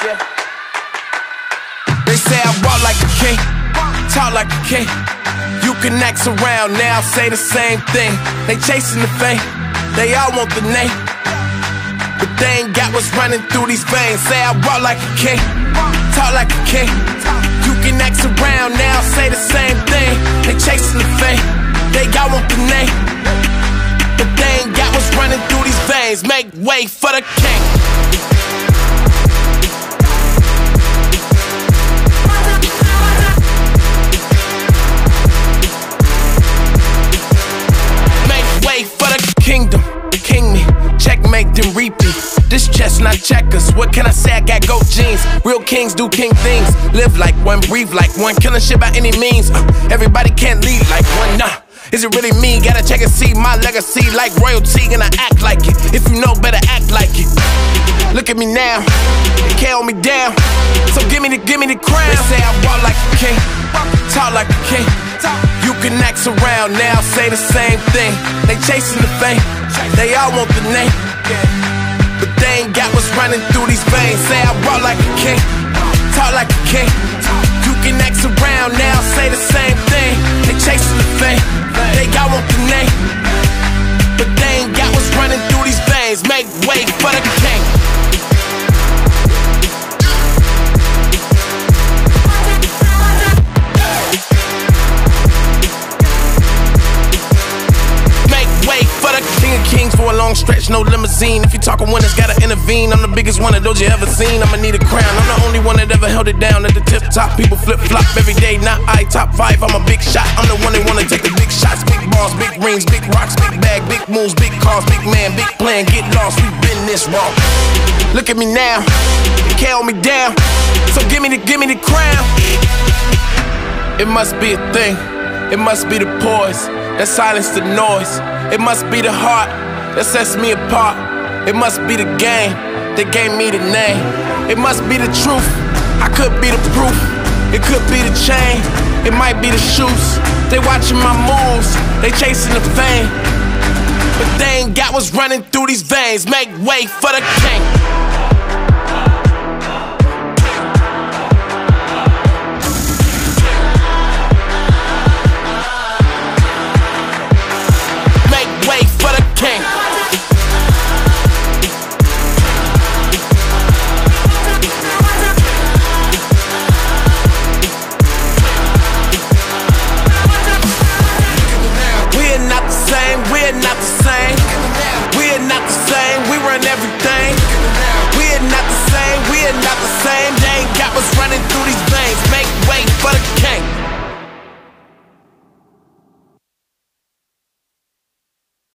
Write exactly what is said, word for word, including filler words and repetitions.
They say I walk like a king, talk like a king. You can act around now, say the same thing. They chasing the fame, they all want the name, but they ain't got what's running through these veins. Say I walk like a king, talk like a king. You can act around now, say the same thing. They chasing the fame, they all want the name, but they ain't got what's running through these veins. Make way for the king. Kingdom, king me, checkmate then repeat. This chess not checkers, what can I say? I got goat genes. Real kings do king things. Live like one, breathe like one, killing shit by any means. uh, Everybody can't lead like one, nah. Is it really me? Gotta check and see my legacy like royalty, and I act like it. If you know, better act like it. Look at me now, they can't hold me down, so give me the, give me the crown. They say I walk like a king, talk like a king. You can act around now, say the same thing. They chasing the fame, they all want the name, but they ain't got what's running through these veins. Say I walk like a king, talk like a king. You can act around now, say the same thing. They chasing the fame, they all want the name, but they ain't got what's running through these veins. Make way for the king. King of kings for a long stretch, no limousine. If you talking winners, gotta intervene. I'm the biggest one of those you ever seen. I'ma need a crown. I'm the only one that ever held it down at the tip top. People flip flop every day, not I. Top five, I'm a big shot. I'm the one that wanna take the big shots. Big balls, big rings, big rocks, big bag, big moves, big cars, big man, big plan. Get lost, we been this wrong. Look at me now, they can't hold me down, so give me the, give me the crown. It must be a thing, it must be the poise that silence the noise. It must be the heart that sets me apart. It must be the game that gave me the name. It must be the truth, I could be the proof. It could be the chain, it might be the shoes. They watching my moves, they chasing the fame, but they ain't got what's running through these veins. Make way for the king. Wait for the king.